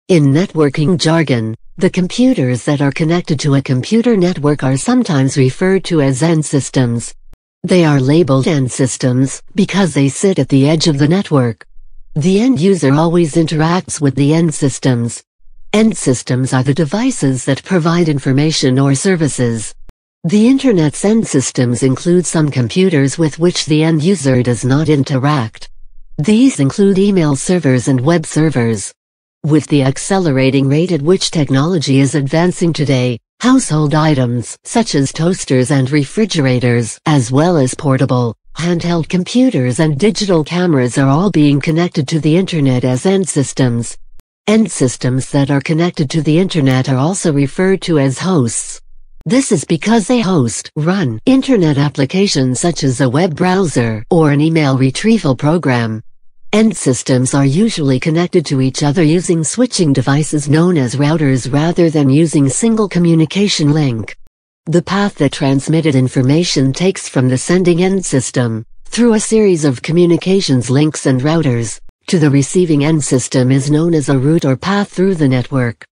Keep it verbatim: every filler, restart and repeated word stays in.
In networking jargon, the computers that are connected to a computer network are sometimes referred to as end systems. They are labeled end systems because they sit at the edge of the network. The end user always interacts with the end systems. End systems are the devices that provide information or services. The Internet's end systems include some computers with which the end user does not interact. These include email servers and web servers. With the accelerating rate at which technology is advancing today, household items such as toasters and refrigerators, as well as portable, handheld computers and digital cameras are all being connected to the Internet as end systems. End systems that are connected to the Internet are also referred to as hosts. This is because they host, run, Internet applications such as a web browser or an email retrieval program. End systems are usually connected to each other using switching devices known as routers rather than using single communication link. The path that transmitted information takes from the sending end system, through a series of communications links and routers, to the receiving end system is known as a route or path through the network.